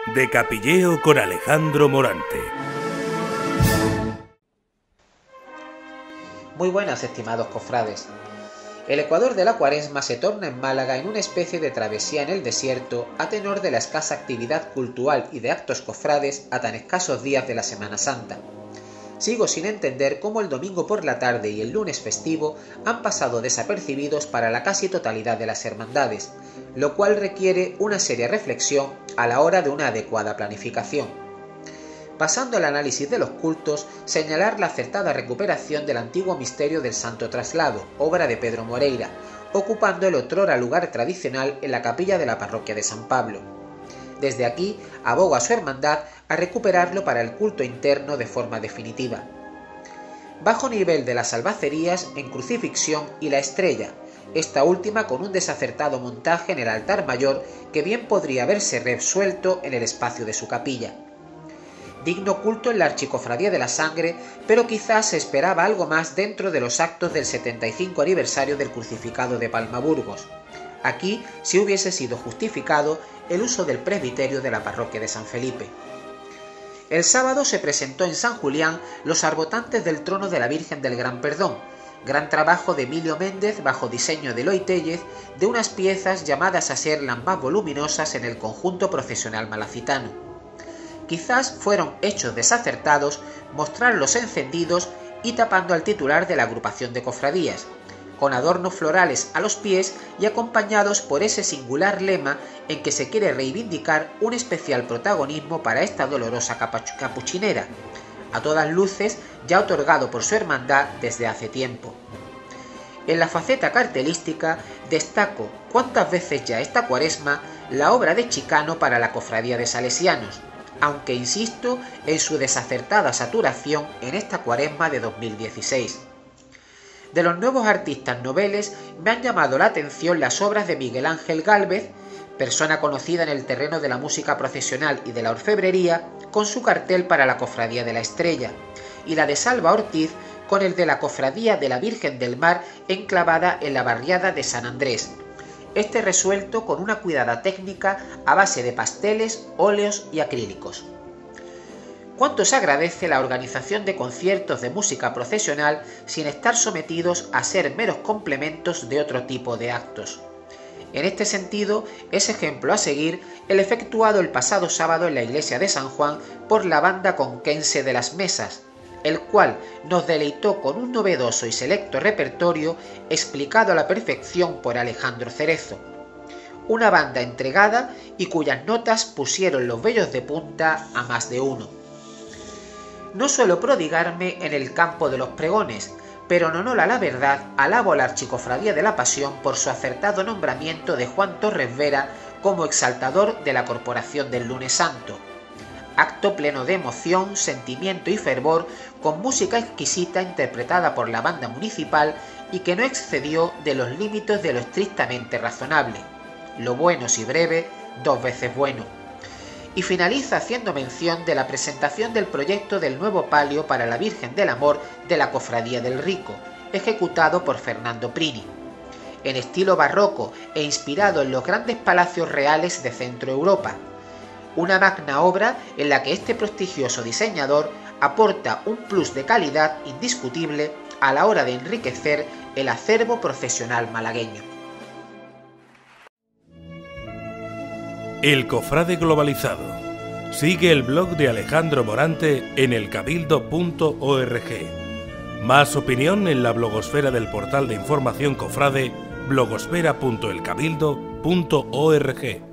De Capilleo con Alejandro Morante. Muy buenas, estimados cofrades. El ecuador de la Cuaresma se torna en Málaga en una especie de travesía en el desierto a tenor de la escasa actividad cultural y de actos cofrades a tan escasos días de la Semana Santa. Sigo sin entender cómo el domingo por la tarde y el lunes festivo han pasado desapercibidos para la casi totalidad de las hermandades, lo cual requiere una seria reflexión a la hora de una adecuada planificación. Pasando al análisis de los cultos, señalar la acertada recuperación del antiguo misterio del Santo Traslado, obra de Pedro Moreira, ocupando el otrora lugar tradicional en la capilla de la parroquia de San Pablo. Desde aquí abogo a su hermandad a recuperarlo para el culto interno de forma definitiva. Bajo nivel de las albacerías en Crucifixión y la Estrella, esta última con un desacertado montaje en el altar mayor que bien podría haberse resuelto en el espacio de su capilla. Digno culto en la Archicofradía de la Sangre, pero quizás se esperaba algo más dentro de los actos del 75 aniversario del Crucificado de Palmaburgos. Aquí sí hubiese sido justificado el uso del presbiterio de la parroquia de San Felipe. El sábado se presentó en San Julián Los arbotantes del trono de la Virgen del Gran Perdón, gran trabajo de Emilio Méndez bajo diseño de Eloy Tellez, de unas piezas llamadas a ser las más voluminosas en el conjunto procesional malacitano. Quizás fueron hechos desacertados mostrarlos encendidos y tapando al titular de la agrupación de cofradías, con adornos florales a los pies y acompañados por ese singular lema en que se quiere reivindicar un especial protagonismo para esta dolorosa capuchinera, a todas luces ya otorgado por su hermandad desde hace tiempo. En la faceta cartelística destaco cuántas veces ya esta Cuaresma la obra de Chicano para la cofradía de Salesianos, aunque insisto en su desacertada saturación en esta Cuaresma de 2016. De los nuevos artistas noveles me han llamado la atención las obras de Miguel Ángel Gálvez, persona conocida en el terreno de la música procesional y de la orfebrería, con su cartel para la Cofradía de la Estrella, y la de Salva Ortiz con el de la Cofradía de la Virgen del Mar enclavada en la barriada de San Andrés, este resuelto con una cuidada técnica a base de pasteles, óleos y acrílicos. Cuánto se agradece la organización de conciertos de música procesional sin estar sometidos a ser meros complementos de otro tipo de actos. En este sentido, es ejemplo a seguir el efectuado el pasado sábado en la iglesia de San Juan por la banda conquense de Las Mesas, el cual nos deleitó con un novedoso y selecto repertorio explicado a la perfección por Alejandro Cerezo. Una banda entregada y cuyas notas pusieron los vellos de punta a más de uno. No suelo prodigarme en el campo de los pregones, pero en honor a la verdad alabo a la Archicofradía de la Pasión por su acertado nombramiento de Juan Torres Vera como exaltador de la Corporación del Lunes Santo. Acto pleno de emoción, sentimiento y fervor, con música exquisita interpretada por la banda municipal y que no excedió de los límites de lo estrictamente razonable. Lo bueno si breve, dos veces bueno. Y finaliza haciendo mención de la presentación del proyecto del nuevo palio para la Virgen del Amor de la Cofradía del Rico, ejecutado por Fernando Prini. En estilo barroco e inspirado en los grandes palacios reales de Centro Europa. Una magna obra en la que este prestigioso diseñador aporta un plus de calidad indiscutible a la hora de enriquecer el acervo procesional malagueño. El Cofrade Globalizado. Sigue el blog de Alejandro Morante en elcabildo.org. Más opinión en la blogosfera del portal de información cofrade blogosfera.elcabildo.org.